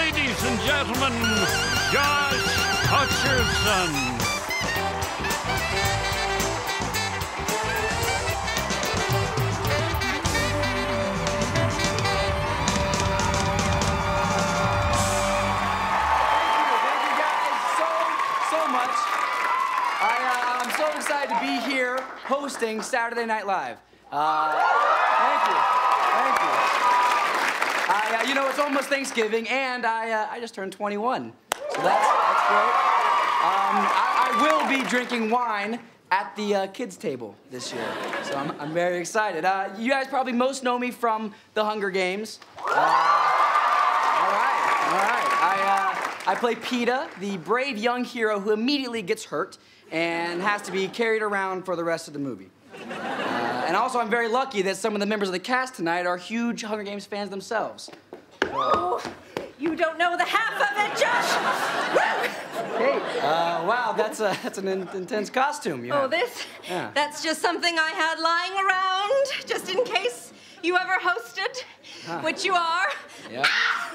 ladies and gentlemen, Josh Hutcherson. I'm so excited to be here hosting Saturday Night Live. Thank you. You know, it's almost Thanksgiving, and I just turned 21. So that's great. I will be drinking wine at the kids' table this year, so I'm very excited. You guys probably most know me from The Hunger Games. All right. I play Peeta, the brave young hero who immediately gets hurt and has to be carried around for the rest of the movie. And also, I'm very lucky that some of the members of the cast tonight are huge Hunger Games fans themselves. Oh, you don't know the half of it, Josh! Hey, wow, that's an intense costume you have. Oh, this? Yeah. That's just something I had lying around, just in case you ever hosted, which you are. Yeah.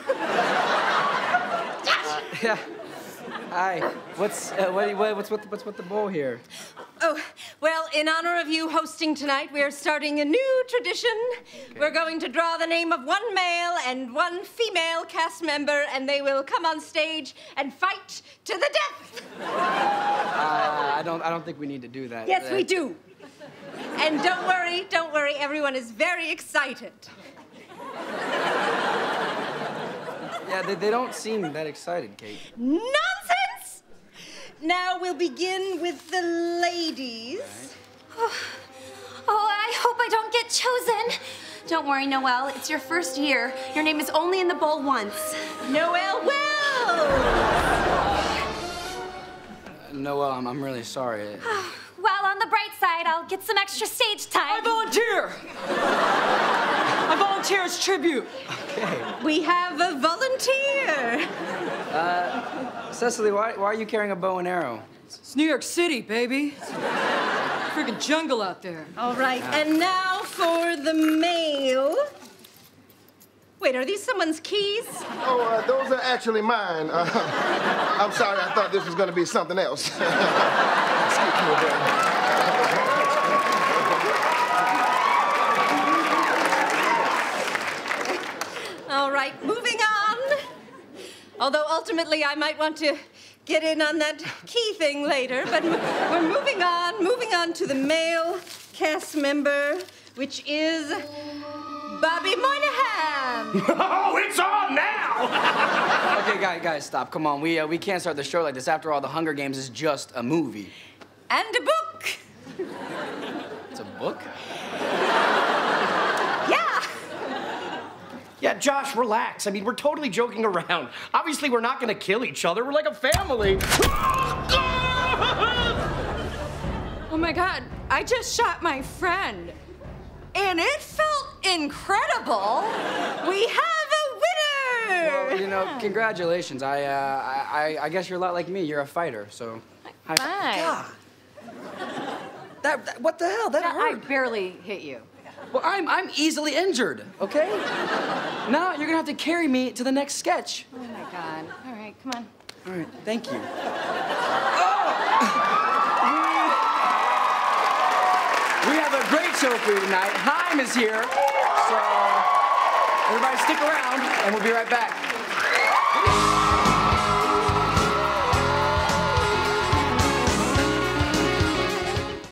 Yeah. Hi. What's with the bowl here? Oh, well, in honor of you hosting tonight, we're starting a new tradition. Okay. We're going to draw the name of one male and one female cast member, and they will come on stage and fight to the death. I don't think we need to do that. Yes, we do. And don't worry, everyone is very excited. Yeah, they don't seem that excited, Kate. Nonsense! Now we'll begin with the ladies. Right. Oh, I hope I don't get chosen. Don't worry, Noelle. It's your first year. Your name is only in the bowl once. Noelle will! Noelle, I'm really sorry. Well, on the bright side, I'll get some extra stage time. I volunteer! I volunteer as tribute. Okay. We have a volunteer. Cecily, why are you carrying a bow and arrow? It's New York City, baby. It's freaking jungle out there. All right, and now for the male. Wait, are these someone's keys? Oh, those are actually mine. I'm sorry, I thought this was going to be something else. Excuse me, All right, moving on. Although ultimately I might want to get in on that key thing later, but we're moving on to the male cast member, which is Bobby Moynihan. Oh, it's on now! Okay, guys, stop. Come on, we can't start the show like this. After all, The Hunger Games is just a movie. And a book. It's a book? Yeah. Yeah, Josh, relax. I mean, we're totally joking around. Obviously, we're not gonna kill each other. We're like a family. Oh my God, I just shot my friend. And it felt incredible. We have a winner! Well, you know, congratulations. I guess you're a lot like me. You're a fighter, so. Hi. God. What the hell? That hurt. I barely hit you. Well, I'm easily injured, okay? Now you're gonna have to carry me to the next sketch. Oh my God. All right, come on. All right, thank you. We have a great show for you tonight. Haim is here, so everybody stick around, and we'll be right back.